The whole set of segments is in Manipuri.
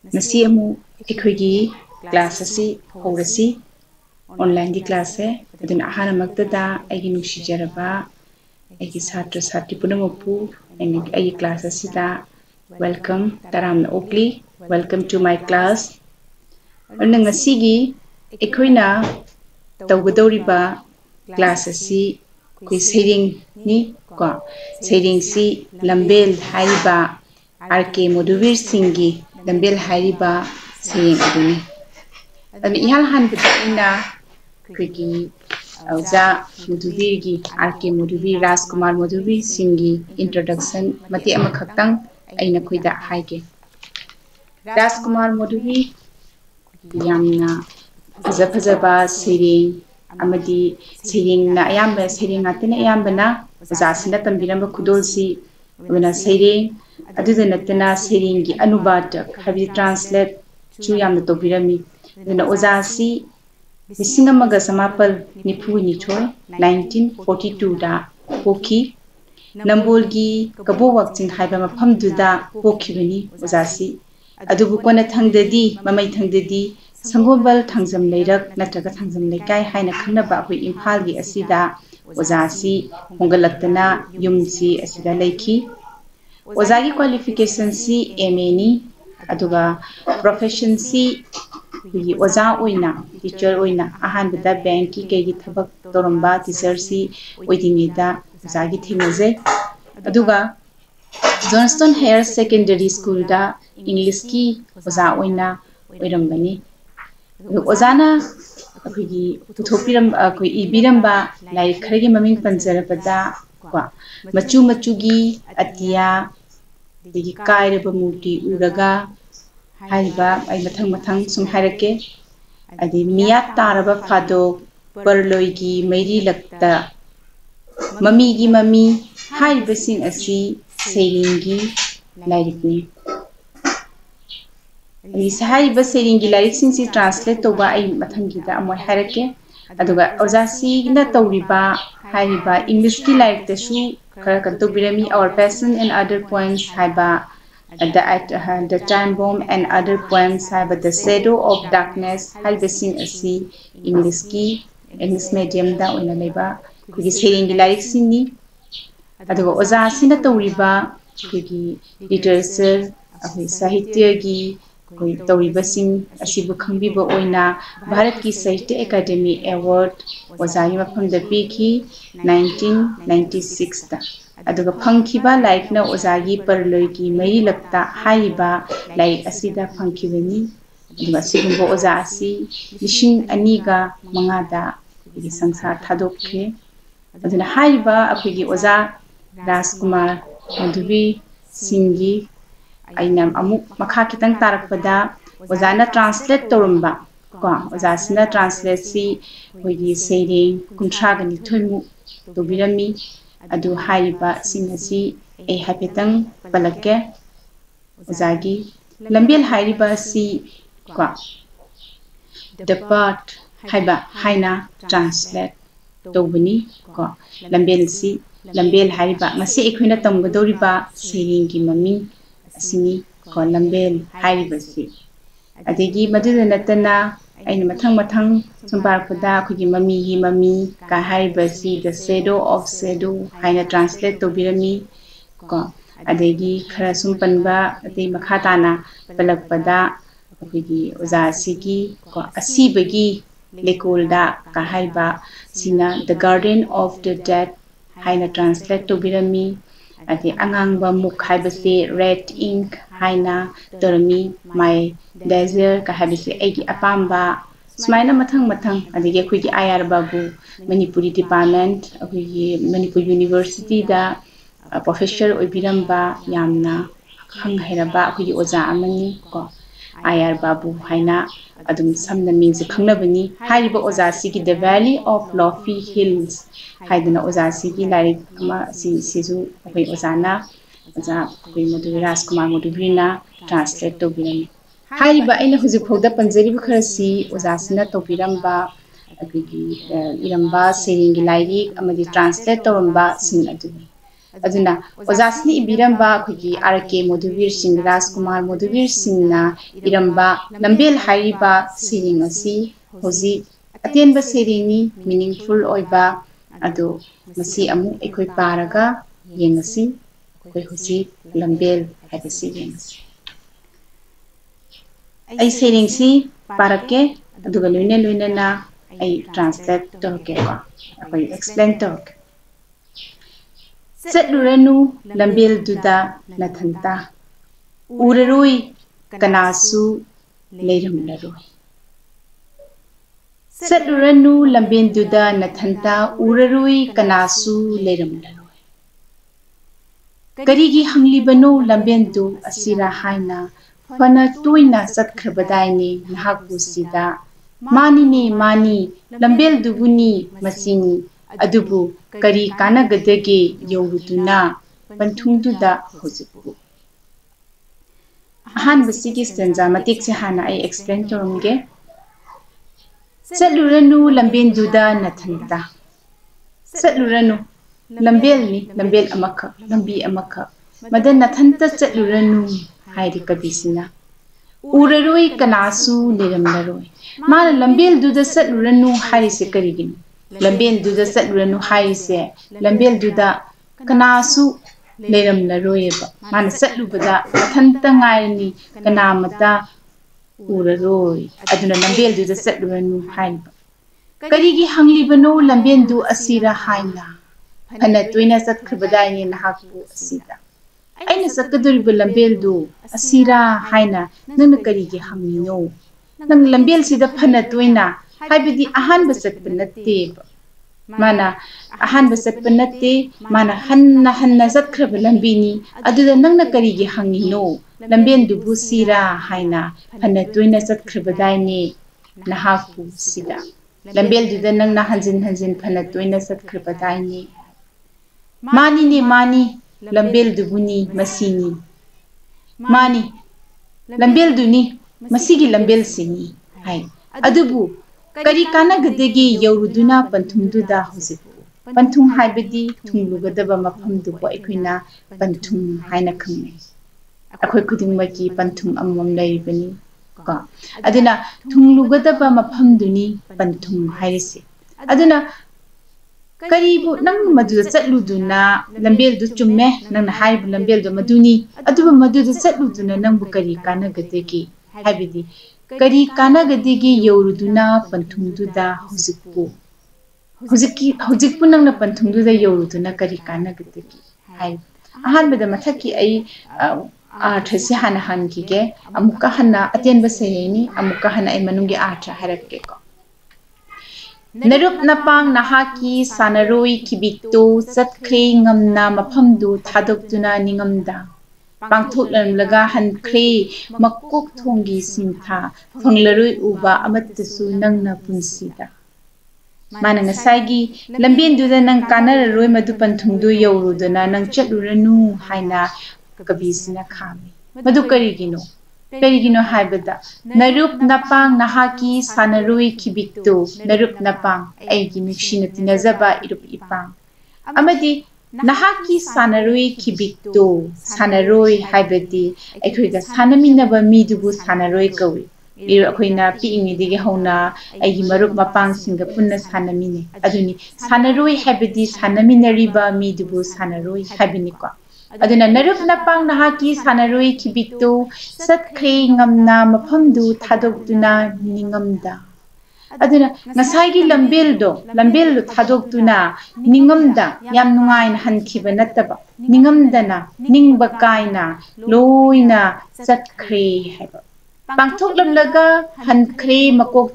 Nasi amu ikhuigi class asi horasi online di class e aduna ahana magtada aigi nushi jaraba aigi satra satri punamopu aigi class asi da welcome taramna okli welcome to my class anna ngasigi ikhuina tawgadoriba class asi kui sering ni ko sering si Lambel haiba RK Madhubir Singh gi Lambel haiba sering aduni ami ihal han bida kuigi auza Madhubir gi RK Madhubir Rajkumar Madhubir Singh gi introduction mati ama khaktang aina kuida haige Rajkumar Madhubir yamna fajaba sering amadi sering na ayamba sering atena ayambana zasina tambiramba khudolsi una sering aduna natena sering gi anubadak habi translate chu yamna tobirami una ozasi bisingamaga samapal nipuni choi 1942 da poki nambolgi kabo wakchin haiba mafam duda pokibani ozasi adubu kona thangdadi mamai thangdadi Sanggobal Thangjam Leirak natraga Thangjam Leikai haina khanaba hui Imphal gi asida ozasi hongalaktana yumsi asida leiki ozagi qualification si MA ni aduga profession si hui oza oina teacher oina ahan bida bank ki kegi thabak toramba teacher si oidingida ozagi thingeze aduga Johnston Higher Secondary School da English ki oza oina oirambani Ozana akhigi puthopiram akoi ibiramba lai kharagi maming panjarabada kwa machu gi atia digi kairaba murti uraga haiba ai mathang sum hairake adi miya taraba phado parloi gi mairi lakta mami gi mami haiba sing asi seiringi lairikni Sahari bas seringi larik singsi translate to ba ai mathangi da amoy harake aduga ozasi na tawriba haiba English ki larik ta shu khara kan to birami our passion and other poems haiba the time bomb and other poems haiba the shadow of darkness haiba sing asi English medium da ona leba kugi seringi larik singni aduga ozasi na tawriba kugi literature ahi sahitya gi koi tawribasing asibu khangbiba oina Bharat ki Sahitya Academy Award ozagi mafamda piki 1996 da aduga phangkhiba like na ozagi parloi ki mai lakta haiba like asida phangkhibani aduga sigumbo oza asi lishing aniga mangada gi sangsar thadokhe aduna haiba akhigi oza Rajkumar Madhubir Singh gi ainam amuk makha kitang tarakpada ozana translate torumba ko ozasina translate si hoigi seiring kuntragani thoimu tobirami adu haiba singasi e hapetang balake ozagi Lambel haiba si ko the part haiba haina translate tobuni ko Lambel haiba ngasi ekhoina tamgadoriba seiring gi mami asini ko Lambel hairibasi adegi maduda natana aina mathang sumbarpada khugi mami ka hairibasi the shadow of shadow haina translate to birami ko adegi khara sumpanba adei makhatana palakpada khugi ozasigi ko asibagi lekolda ka haiba sina the garden of the dead haina translate to birami ati angangba muk haibase red ink haina tormi my desire ka habise egi apamba smaina mathang adigi khuigi IR babu Manipuri department khuigi Manipur University da professor oibiramba yamna khang heraba khuigi oza amani ko IR babu haina adum samna means khangnabani haiba oza sigi the valley of lofty hills haidana oza sigi larik ama sisu koi ozana oza koi Madhubir Rajkumar Madhubirna translate to birami haiba aina huji phogda panjari bukharasi ozasina to biramba agigi iramba seringi lairik amadi translate toramba sing adu aduna ojasni ibiramba khigi RK Madhubir Singh Rajkumar Madhubir Singh na iramba Lambel hairiba siring asi hoji atenba siringni meaningful oiba ado masi amu ekoi paraga yengasi koi hoji Lambel haibasi yengasi ai siring si parake aduga luina na ai translate torke ba akoi explain torke Satluranu Lambel duda nathanta urarui kanasu leiramlaroi Satluranu Lambel duda nathanta urarui kanasu leiramlaroi Karigi hanglibanu Lambel du asira haina fana toina satkharbadaini nahaku sida mani Lambel dubuni masini adubu kari kanagadage yoruduna panthungduda hojipu ahanbasigi stanza matik se hana ai explain torumge Satluranu Lambel duda nathanta Satluranu Lambel ni Lambel amaka lambi amaka madan nathanta Satluranu hairi kabisina uraroi kanasu leramlaroi mana Lambel duda Satluranu hairi se karigin Lambel duda Satluranu haise Lambel duda kanasu leiramlaroyeba mana satlubada mathanta ngairni kanamata uraroi aduna Lambel duda Satluranu haiba karigi hanglibano Lambel du asira haina phana toina satkhrbadaini nahaku asida aina sakaduriba Lambel du asira haina nangna karigi hangino nang Lambel sida phana toina haibidi ahanba satpa natteba mana ahanba satpa natte mana hanna satkraba lambini aduda nangna karigi hangino Lambel dubu sira haina phana toina satkrabadaini nahaku sida Lambel duda nangna hanjin phana toina satkrabadaini mani Lambel dubuni masini mani Lambel duni masigi Lambel sini hai adubu kari kanagadagi yoruduna panthungduda hojipu panthung haibadi thunglugadaba mafamdubu aikoina panthung haina khangne akoi khudingmaki panthung amam laibani ka aduna thunglugadaba mafamduni panthung hairisi aduna karibu nang maduda chatluduna Lambel du chumme nang haibu Lambel du maduni aduba maduda chatluduna nang bu kari kanagadagi haibidi kari kanagadigi yoruduna panthungduda hojikpu nangna panthungduda yoruduna kari kanagadigi hai ahanbada mathaki ai arthasi hana hangige amuka hana atenba sayeni amuka hana ai manungi artha harakke ko Narup napang nahaki sanaroi kibikto chatkre ngamna mafamdu thadokduna ningamda pangthoklamlaga hankre makok thongi sintha phanglaroi uba amattasu nangna punsida mana ngasagi Lambel duda nang kanararoi madu panthungdu yoruduna nang chatluranu haina kabisina khami madu karigino haibada narup napang nahaki sanaroi kibikto narup napang aigi nuksina tinazaba irup ipang amadi nahaki sanaroi kibikto sanaroi haibadi aikhoiga sanaminaba midubu sanaroi kawi iru akhoina piingidigi hauna aigi marup mapang singa punna sanamine aduni sanaroi haibadi sanaminariba midubu sanaroi haibini ko aduna narup napang nahaki sanaroi kibikto satkre ngamna mafamdu thadokduna ningamda aduna ngasagi Lambel do thadokduna ningamda yam nungaina hankhiba nattaba ningamdana ningba kaina loina satkre haiba pangthoklamlaga hankre makok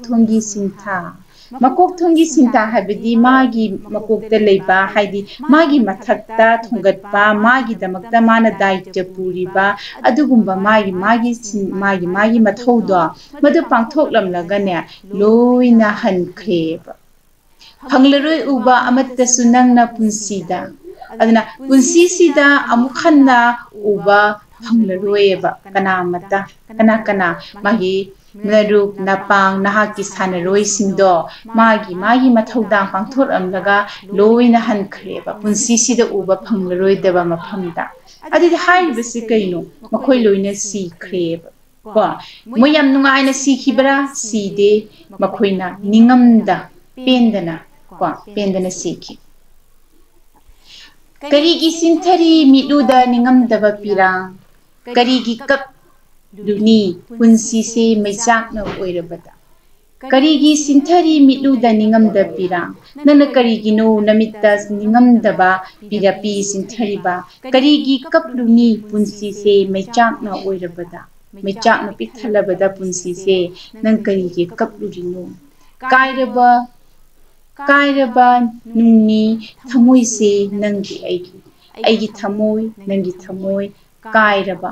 thongi sintha haibidi magi makokta leiba haidi magi mathakta thongatpa magi damakta mana daitya puriba adugumba magi mathaudo madu pangthoklamlaga ne loina hankreba phanglaroi uba amattasu nangna punsida aduna punsisida amukhanna uba ꯐꯪꯂꯔꯣꯏꯕ ꯀꯅꯥ ꯃꯥꯒꯤ ꯃꯔꯨꯞ ꯅꯄꯥꯡ ꯅꯍꯥꯛꯀꯤ ꯁꯥꯟꯅꯔꯣꯏꯁꯤꯡꯗꯣ ꯃꯥꯒꯤ ꯃꯊꯧꯗꯥꯡ ꯄꯥꯡꯊꯣꯛꯂꯝꯂꯒ ꯂꯣꯏꯅ ꯍꯟꯈ꯭ꯔꯦꯕ ꯄꯨꯟꯁꯤꯁꯤꯗ ꯎꯕ ꯐꯪꯂꯔꯣꯏꯗꯕ ꯃꯐꯝꯗ ꯑꯗꯨꯗꯤ ꯍꯥꯏꯔꯤꯕꯁꯤ ꯀꯩꯅꯣ ꯃꯈꯣꯏ ꯂꯣꯏꯅ ꯁꯤꯈ꯭ꯔꯦꯕ ꯀꯣ ꯃꯣꯏ ꯌꯥꯝ ꯅꯨꯡꯉꯥꯏꯅ ꯁꯤꯈꯤꯕ꯭ꯔꯥ ꯁꯤꯗꯦ ꯃꯈꯣꯏꯅ ꯅꯤꯡꯉꯝꯗ ꯄꯦꯟꯗꯅ ꯁꯤꯈꯤ ꯀꯔꯤꯒꯤ ꯁꯤꯟꯊꯔꯤ ꯃꯤꯠꯂꯨꯗ ꯅꯤꯡꯉꯝꯗꯕ ꯄꯤꯔꯥꯡ ꯀꯔꯤꯒꯤ ꯀꯞꯂꯨꯅꯤ ꯄꯨꯟꯁꯤꯁꯦ ꯃꯩꯆꯥꯛꯅ ꯑꯣꯏꯔꯕꯗ ꯀꯔꯤꯒꯤ ꯁꯤꯟꯊꯔꯤ ꯃꯤꯠꯂꯨꯗ ꯅꯤꯡꯉꯝꯗ ꯄꯤꯔꯥꯡ ꯅꯪꯅ ꯀꯔꯤꯒꯤꯅꯣ ꯅꯃꯤꯠꯇ ꯅꯤꯡꯉꯝꯗꯕ ꯄꯤ ꯁꯤꯟꯊꯔꯤꯕ ꯀꯔꯤꯒꯤ ꯀꯞꯂꯨꯅꯤ ꯄꯨꯟꯁꯤꯁꯦ ꯃꯩꯆꯥꯛꯅ ꯑꯣꯏꯔꯕꯗ ꯃꯩꯆꯥꯛꯅ ꯄꯤꯛꯊꯜꯂꯕꯗ ꯄꯨꯟꯁꯤꯁꯦ ꯅꯪ ꯀꯔꯤꯒꯤ ꯀꯞꯂꯨꯔꯤꯅꯣ ꯀꯥꯏꯔꯕ ꯅꯨꯡꯅꯤ ꯊꯃꯣꯏꯁꯦ ꯅꯪꯒꯤ ꯑꯩꯒꯤ ꯊꯃꯣꯏ ꯅꯪꯒꯤ ꯊꯃꯣꯏ ꯀꯥꯏꯔꯕ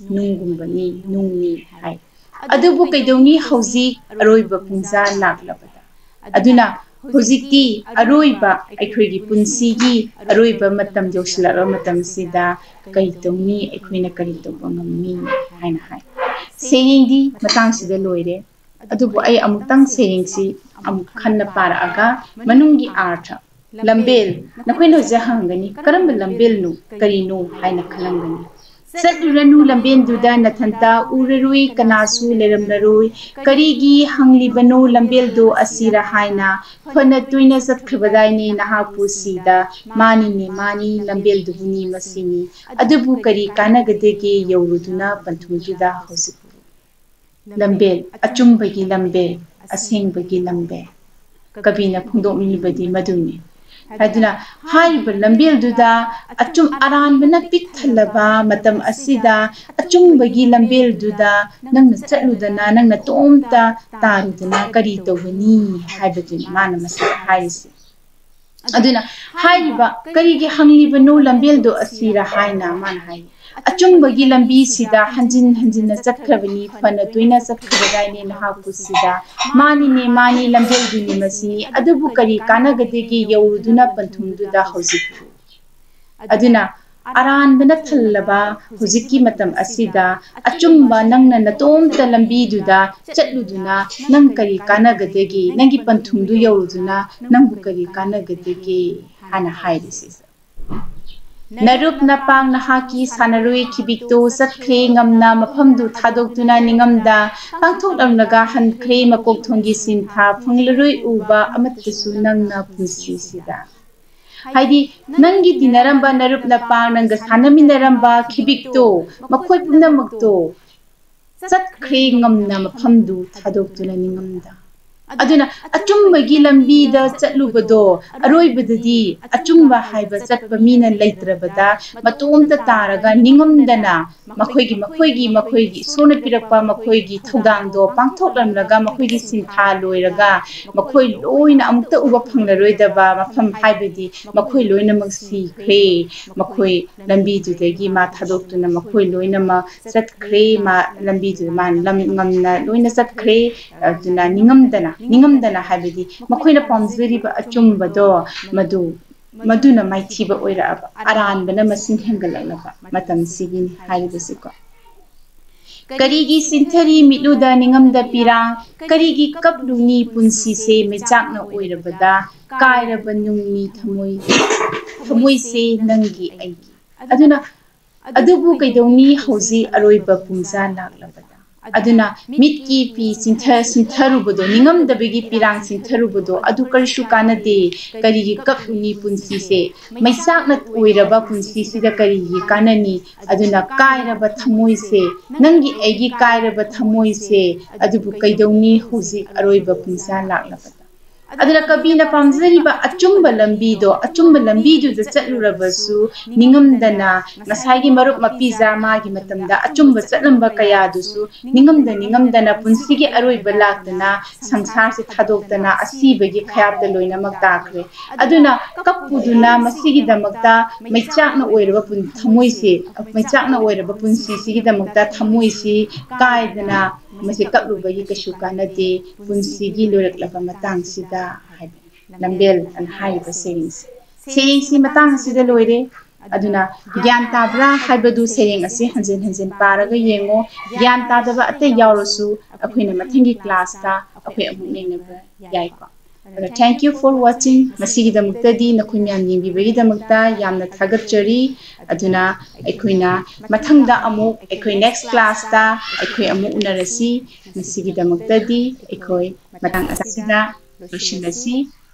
ꯅꯨꯡꯅꯤ ꯍꯥꯏ ꯑꯗꯨꯕꯨ ꯀꯩꯗꯧꯅꯤ ꯍꯧꯖꯤꯛ ꯑꯔꯣꯏꯕ ꯄꯨꯡꯖꯥ ꯂꯥꯛꯂꯕꯗ ꯑꯗꯨꯅ ꯍꯧꯖꯤꯛꯇꯤ ꯑꯔꯣꯏꯕ ꯑꯩꯈꯣꯏꯒꯤ ꯄꯨꯟꯁꯤꯒꯤ ꯑꯔꯣꯏꯕ ꯃꯇꯝ ꯌꯧꯁꯤꯜꯂꯛꯂꯕ ꯃꯇꯝꯁꯤꯗ ꯀꯔꯤ ꯇꯧꯅꯤ ꯑꯩꯈꯣꯏꯅ ꯀꯔꯤ ꯇꯧꯕ ꯉꯝꯃꯤ ꯍꯥꯏꯅ ꯍꯥꯏ ꯁꯩꯔꯦꯡꯗꯤ ꯃꯇꯥꯡꯁꯤꯗ ꯂꯣꯏꯔꯦ ꯑꯗꯨꯕꯨ ꯑꯩ ꯑꯃꯨꯛꯇꯪ ꯁꯩꯔꯦꯡꯁꯤ ꯑꯃꯨꯛ ꯈꯟꯅ ꯄꯥꯔꯛꯑꯒ ꯃꯅꯨꯡꯒꯤ ꯑꯥꯔꯊ ꯂꯝꯕꯦꯜ ꯅꯈꯣꯏꯅ ꯍꯧꯖꯤꯛ ꯍꯪꯒꯅꯤ ꯀꯔꯝꯕ ꯂꯝꯕꯦꯜꯅꯣ ꯀꯔꯤꯅꯣ ꯍꯥꯏꯅ ꯈꯜꯂꯝꯒꯅꯤ ꯆꯠꯂꯨꯔꯅꯨ ꯂꯝꯕꯦꯜꯗꯨꯗ ꯅꯊꯟꯇ ꯎꯔꯔꯣꯏ ꯀꯅꯥꯁꯨ ꯂꯩꯔꯝꯂꯔꯣꯏ ꯀꯔꯤꯒꯤ ꯍꯪꯂꯤꯕꯅꯣ ꯂꯝꯕꯦꯜꯗꯣ ꯑꯁꯤꯔ ꯍꯥꯏꯅ ꯐꯅ ꯇꯣꯏꯅ ꯆꯠꯈ꯭ꯔꯕꯗꯥꯏꯅꯦ ꯅꯍꯥꯛꯄꯨ ꯁꯤꯗ ꯃꯥꯅꯤ ꯂꯝꯕꯦꯜꯗꯨꯕꯨꯅꯤ ꯃꯁꯤꯅꯤ ꯑꯗꯨꯕꯨ ꯀꯔꯤ ꯀꯥꯟꯅꯒꯗꯒꯦ ꯌꯧꯔꯨꯗꯨꯅ ꯄꯟꯊꯨꯡꯗꯨꯗ ꯍꯧꯖꯤꯛ ꯂꯝꯕꯦꯜ ꯑꯆꯨꯝꯕꯒꯤ ꯂꯝꯕꯦꯜ ꯑꯁꯦꯡꯕꯒꯤ ꯂꯝꯕꯦꯜ ꯀꯕꯤꯅ ꯐꯣꯡꯗꯣꯛꯂꯤꯕꯗꯤ ꯃꯗꯨꯅꯤ ꯑꯗꯨꯅ ꯍꯥꯏꯔꯤꯕ ꯂꯝꯕꯦꯜꯗꯨꯗ ꯑꯔꯥꯟꯕꯅ ꯄꯤꯛ ꯊꯜꯂꯕ ꯃꯇꯝ ꯑꯁꯤꯗ ꯑꯆꯨꯝꯕꯒꯤ ꯂꯝꯕꯦꯜꯗꯨꯗ ꯅꯪꯅ ꯆꯠꯂꯨꯗꯅ ꯅꯪꯅ ꯇꯣꯝꯇ ꯇꯥꯔꯨꯗꯅ ꯀꯔꯤ ꯇꯧꯒꯅꯤ ꯍꯥꯏꯕꯗꯨꯅꯤ ꯃꯥꯅ ꯃꯁꯤꯗ ꯍꯥꯏꯔꯤꯁꯤ ꯑꯗꯨꯅ ꯍꯥꯏꯔꯤꯕ ꯀꯔꯤꯒꯤ ꯍꯪꯂꯤꯕꯅꯣ ꯂꯝꯕꯦꯜꯗꯣ ꯑꯁꯤꯔ ꯍꯥꯏꯅ ꯃꯥꯅ ꯍꯥꯏ ꯑꯆꯨꯝꯕꯒꯤ ꯂꯝꯕꯤꯁꯤꯗ ꯍꯟꯖꯤꯟꯅ ꯆꯠꯈ꯭ꯔꯕꯅꯤ ꯐꯅ ꯇꯣꯏꯅ ꯆꯠꯈ꯭ꯔꯕꯗꯥꯏꯅꯦ ꯅꯍꯥꯛꯄꯨ ꯁꯤꯗ ꯃꯥꯅꯤ ꯂꯝꯕꯦꯜꯗꯨꯅꯤ ꯃꯁꯤꯅꯤ ꯑꯗꯨꯕꯨ ꯀꯔꯤ ꯀꯥꯟꯅꯒꯗꯒꯦ ꯌꯧꯔꯨꯗꯨꯅ ꯄꯟꯊꯨꯡꯗꯨꯗ ꯍꯧꯖꯤꯛ ꯑꯗꯨꯅ ꯑꯔꯥꯟꯕꯅ ꯊꯜꯂꯕ ꯍꯧꯖꯤꯛꯀꯤ ꯃꯇꯝ ꯑꯁꯤꯗ ꯑꯆꯨꯝꯕ ꯅꯪꯅ ꯅꯇꯣꯝꯇ ꯂꯝꯕꯤꯗꯨꯗ ꯆꯠꯂꯨꯗꯨꯅ ꯅꯪ ꯀꯔꯤ ꯀꯥꯟꯅꯒꯗꯒꯦ ꯅꯪꯒꯤ ꯄꯟꯊꯨꯡꯗꯨ ꯌꯧꯔꯨꯗꯨꯅ ꯅꯪꯕꯨ ꯀꯔꯤ ꯀꯥꯟꯅꯒꯗꯒꯦ ꯍꯥꯏꯅ ꯍꯥꯏꯔꯤꯁꯤ ꯅꯔꯨꯞ ꯅꯄꯥꯡ ꯅꯍꯥꯛꯀꯤ ꯁꯥꯟꯅꯔꯣꯏ ꯈꯤꯕꯤꯛꯇꯣ ꯆꯠꯈ꯭ꯔꯦ ꯉꯝꯅ ꯃꯐꯝꯗꯨ ꯊꯥꯗꯣꯛꯇꯨꯅ ꯅꯤꯡꯉꯝꯗ ꯄꯥꯡꯊꯣꯛꯂꯝꯂꯒ ꯍꯟꯈ꯭ꯔꯦ ꯃꯀꯣꯛꯊꯣꯡꯒꯤ ꯁꯤꯟꯊꯥ ꯐꯪꯂꯔꯣꯏ ꯎꯕ ꯑꯃꯠꯇꯁꯨ ꯅꯪꯅ ꯄꯨꯟꯁꯤꯁꯤꯗ ꯍꯥꯏꯗꯤ ꯅꯪꯒꯤ ꯇꯤꯟꯅꯔꯝꯕ ꯅꯔꯨꯞ ꯅꯄꯥꯡ ꯅꯪꯒ ꯁꯥꯟꯅꯃꯤꯟꯅꯔꯝꯕ ꯈꯤꯕꯤꯛꯇꯣ ꯃꯈꯣꯏ ꯄꯨꯝꯅꯃꯛꯇꯣ ꯆꯠꯈ꯭ꯔꯦ ꯉꯝꯅ ꯃꯐꯝꯗꯨ ꯊꯥꯗꯣꯛꯇꯨꯅ ꯅꯤꯡꯉꯝꯗ ꯑꯗꯨꯅ ꯑꯆꯨꯝꯕꯒꯤ ꯂꯝꯕꯤꯗ ꯆꯠꯂꯨꯕꯗꯣ ꯑꯔꯣꯏꯕꯗꯗꯤ ꯑꯆꯨꯝꯕ ꯍꯥꯏꯕ ꯆꯠꯄ ꯃꯤꯅ ꯂꯩꯇ꯭ꯔꯕꯗ ꯃꯇꯣꯝꯇ ꯇꯥꯔꯒ ꯅꯤꯡꯉꯝꯗꯅ ꯃꯈꯣꯏꯒꯤ ꯏꯁꯣꯔꯅ ꯄꯤꯔꯛꯄ ꯃꯈꯣꯏꯒꯤ ꯊꯧꯗꯥꯡꯗꯣ ꯄꯥꯡꯊꯣꯛꯂꯝꯂꯒ ꯃꯈꯣꯏꯒꯤ ꯁꯤꯟꯊꯥ ꯂꯣꯏꯔꯒ ꯃꯈꯣꯏ ꯂꯣꯏꯅ ꯑꯃꯨꯛꯇ ꯎꯕ ꯐꯪꯂꯔꯣꯏꯗꯕ ꯃꯐꯝ ꯍꯥꯏꯕꯗꯤ ꯃꯈꯣꯏ ꯂꯣꯏꯅꯃꯛ ꯁꯤꯈ꯭ꯔꯦ ꯃꯈꯣꯏ ꯂꯝꯕꯤꯗꯨꯗꯒꯤ ꯃꯥ ꯊꯥꯗꯣꯛꯇꯨꯅ ꯃꯈꯣꯏ ꯂꯣꯏꯅꯃꯛ ꯆꯠꯈ꯭ꯔꯦ ꯃꯥ ꯂꯝꯕꯤꯗꯨꯗ ꯃꯥ ꯉꯝꯅ ꯂꯣꯏꯅ ꯆꯠꯈ꯭ꯔꯦ ꯑꯗꯨꯅ ꯅꯤꯡꯉꯝꯗꯅ ꯍꯥꯏꯕꯗꯤ ꯃꯈꯣꯏꯅ ꯄꯥꯝꯖꯔꯤꯕ ꯑꯆꯨꯝꯕꯗꯣ ꯃꯗꯨꯅ ꯃꯥꯏꯊꯤꯕ ꯑꯣꯏꯔꯛꯑꯕ ꯑꯔꯥꯟꯕꯅ ꯃꯁꯤꯡ ꯍꯦꯟꯒꯠꯂꯛꯂꯕ ꯃꯇꯝꯁꯤꯒꯤꯅꯤ ꯍꯥꯏꯔꯤꯕꯁꯤꯀꯣ ꯀꯔꯤꯒꯤ ꯁꯤꯟꯊꯔꯤ ꯃꯤꯠꯂꯨꯗ ꯅꯤꯡꯉꯝꯗ ꯄꯤꯔꯥꯡ ꯀꯔꯤꯒꯤ ꯀꯞꯂꯨꯅꯤ ꯄꯨꯟꯁꯤꯁꯦ ꯃꯩꯆꯥꯛꯅ ꯑꯣꯏꯔꯕꯗ ꯀꯥꯏꯔꯕ ꯅꯨꯡꯅꯤ ꯊꯃꯣꯏꯁꯦ ꯅꯪꯒꯤ ꯑꯩꯒꯤ ꯑꯗꯨꯕꯨ ꯀꯩꯗꯧꯅꯤ ꯍꯧꯖꯤꯛ ꯑꯔꯣꯏꯕ ꯄꯨꯡꯖꯥ ꯂꯥꯛꯂꯕꯗ ꯑꯗꯨꯅ ꯃꯤꯠꯀꯤ ꯄꯤ ꯆꯤꯡꯊꯔꯨꯕꯗꯣ ꯅꯤꯡꯉꯝꯗꯕꯒꯤ ꯄꯤꯔꯥꯡ ꯆꯤꯡꯊꯔꯨꯕꯗꯣ ꯑꯗꯨ ꯀꯔꯤꯁꯨ ꯀꯥꯟꯅꯗꯦ ꯀꯔꯤꯒꯤ ꯀꯞꯂꯨꯅꯤ ꯄꯨꯟꯁꯤꯁꯦ ꯃꯩꯆꯥꯛꯅ ꯑꯣꯏꯔꯕ ꯄꯨꯟꯁꯤꯁꯤꯗ ꯀꯔꯤꯒꯤ ꯀꯥꯟꯅꯅꯤ ꯑꯗꯨꯅ ꯀꯥꯏꯔꯕ ꯊꯃꯣꯏꯁꯦ ꯅꯪꯒꯤ ꯑꯩꯒꯤ ꯀꯥꯏꯔꯕ ꯊꯃꯣꯏꯁꯦ ꯑꯗꯨꯕꯨ ꯀꯩꯗꯧꯅꯤ ꯍꯧꯖꯤꯛ ꯑꯔꯣꯏꯕ ꯄꯨꯡꯖꯥ ꯂꯥꯛꯂꯕꯗ ꯑꯗꯨꯅ ꯀꯕꯤꯅ ꯄꯥꯝꯖꯔꯤꯕ ꯑꯆꯨꯝꯕ ꯂꯝꯕꯤꯗꯨꯗ ꯆꯠꯂꯨꯔꯕꯁꯨ ꯅꯤꯡꯉꯝꯗꯅ ꯉꯁꯥꯏꯒꯤ ꯃꯔꯨꯞ ꯃꯄꯤꯖꯥ ꯃꯥꯒꯤ ꯃꯇꯝꯗ ꯑꯆꯨꯝꯕ ꯆꯠꯂꯝꯕ ꯀꯌꯥꯗꯨꯁꯨ ꯅꯤꯡꯉꯝꯗꯅ ꯄꯨꯟꯁꯤꯒꯤ ꯑꯔꯣꯏꯕ ꯂꯥꯛꯇꯅ సంసాꯔꯁꯦ ꯊꯥꯗꯣꯛꯇꯅ ꯑꯁꯤꯕꯒꯤ ꯈꯌꯥꯞꯇ ꯂꯣꯏꯅꯃꯛ ꯇꯥꯈ꯭ꯔꯦ ꯑꯗꯨꯅ ꯀꯞꯄꯨꯗꯨꯅ ꯃꯁꯤꯒꯤꯗꯃꯛꯇ ꯃꯩꯆꯥꯛꯅ ꯑꯣꯏꯔꯕ ꯃꯩꯆꯥꯛꯅ ꯑꯣꯏꯔꯕ ꯄꯨꯟꯁꯤꯁꯤꯒꯤꯗꯃꯛꯇ ꯊꯃꯣꯏꯁꯤ ꯀꯥꯏꯗꯅ ꯃꯁꯤ ꯀꯞꯂꯨꯕꯒꯤ ꯀꯩꯁꯨ ꯀꯥꯟꯅꯗꯦ ꯄꯨꯟꯁꯤꯒꯤ ꯂꯣꯏꯔꯛꯂꯕ ꯃꯇꯥꯡꯁꯤꯗ ꯍꯥꯏꯕ ꯂꯝꯕꯦꯜ ꯑꯅ ꯍꯥꯏꯔꯤꯕ ꯁꯩꯔꯦꯡꯁꯤ ꯃꯇꯥꯡ ꯑꯁꯤꯗ ꯂꯣꯏꯔꯦ ꯑꯗꯨꯅ ꯒ꯭ꯌꯥꯟ ꯇꯥꯕ꯭ꯔꯥ ꯍꯥꯏꯕꯗꯨ ꯁꯩꯔꯦꯡ ꯑꯁꯤ ꯍꯟꯖꯤꯟ ꯍꯟꯖꯤꯟ ꯄꯥꯔꯒ ꯌꯦꯡꯉꯣ ꯒ꯭ꯌꯥꯟ ꯇꯥꯗꯕ ꯑꯇꯩ ꯌꯥꯎꯔꯁꯨ ꯑꯩꯈꯣꯏꯅ ꯃꯊꯪꯒꯤ ꯀ꯭ꯂꯥꯁꯇ ꯑꯩꯈꯣꯏ ꯑꯃꯨꯛ ꯅꯩꯅꯕ ꯌꯥꯏꯀꯣ ꯑꯗꯣ ꯊꯦꯡꯛ ꯌꯨ ꯐꯣꯔ ꯋꯥꯆꯤꯡ ꯃꯁꯤꯒꯤꯗꯃꯛꯇꯗꯤ ꯅꯈꯣꯏ ꯃꯌꯥꯝ ꯌꯦꯡꯕꯤꯕꯒꯤꯗꯃꯛꯇ ꯌꯥꯝꯅ ꯊꯥꯒꯠꯆꯔꯤ ꯑꯗꯨꯅ ꯑꯩꯈꯣꯏꯅ ꯃꯊꯪꯗ ꯑꯃꯨꯛ ꯑꯩꯈꯣꯏ ꯅꯦꯛꯁ ꯀ꯭ꯂꯥꯁꯇ ꯑꯩꯈꯣꯏ ꯑꯃꯨꯛ ꯎꯅꯔꯁꯤ ꯃꯁꯤꯒꯤꯗꯃꯛꯇꯗꯤ ꯑꯩꯈꯣꯏ ꯃꯇꯥꯡ ꯑꯁꯤꯗ ꯂꯣꯏꯁꯤꯜꯂꯁꯤ